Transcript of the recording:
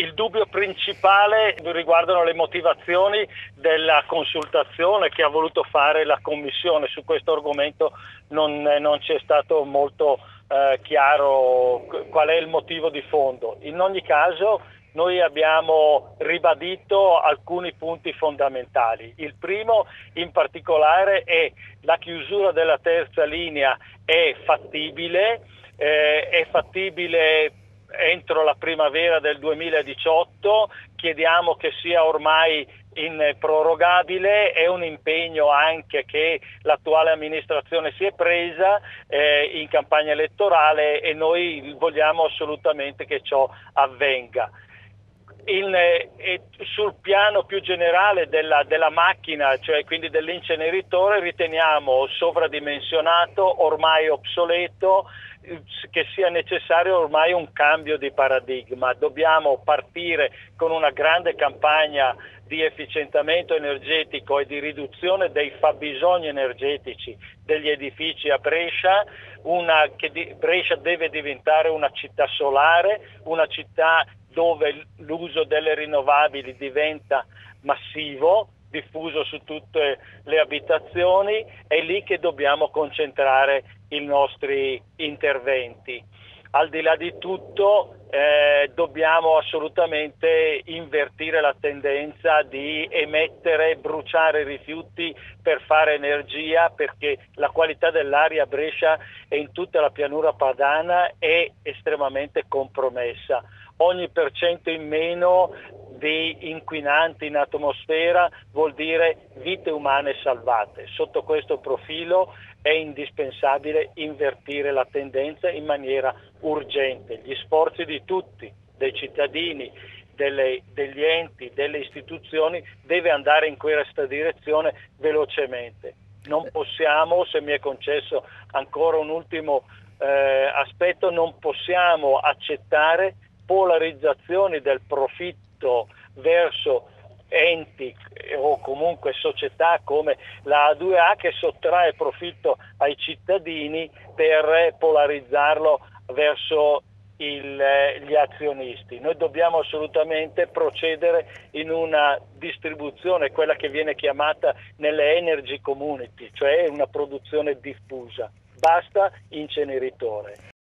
il dubbio principale riguardano le motivazioni della consultazione che ha voluto fare la Commissione. Su questo argomento non ci è stato molto chiaro qual è il motivo di fondo. In ogni caso noi abbiamo ribadito alcuni punti fondamentali. Il primo in particolare è la chiusura della terza linea è fattibile entro la primavera del 2018, chiediamo che sia ormai prorogabile, è un impegno anche che l'attuale amministrazione si è presa in campagna elettorale e noi vogliamo assolutamente che ciò avvenga. Sul piano più generale della macchina, cioè quindi dell'inceneritore, riteniamo sovradimensionato, ormai obsoleto, che sia necessario ormai un cambio di paradigma. Dobbiamo partire con una grande campagna di efficientamento energetico e di riduzione dei fabbisogni energetici degli edifici a Brescia. Brescia deve diventare una città solare, una città dove l'uso delle rinnovabili diventa massivo, diffuso su tutte le abitazioni, è lì che dobbiamo concentrare i nostri interventi. Al di là di tutto dobbiamo assolutamente invertire la tendenza di bruciare rifiuti per fare energia, perché la qualità dell'aria a Brescia e in tutta la pianura padana è estremamente compromessa. Ogni % in meno di inquinanti in atmosfera vuol dire vite umane salvate. Sotto questo profilo è indispensabile invertire la tendenza in maniera urgente. Gli sforzi di tutti, dei cittadini, degli enti, delle istituzioni, deve andare in questa direzione velocemente. Non possiamo, se mi è concesso ancora un ultimo aspetto, non possiamo accettare polarizzazioni del profitto verso enti o comunque società come la A2A che sottrae profitto ai cittadini per polarizzarlo verso gli azionisti. Noi dobbiamo assolutamente procedere in una distribuzione, quella che viene chiamata nelle energy community, cioè una produzione diffusa. Basta inceneritore.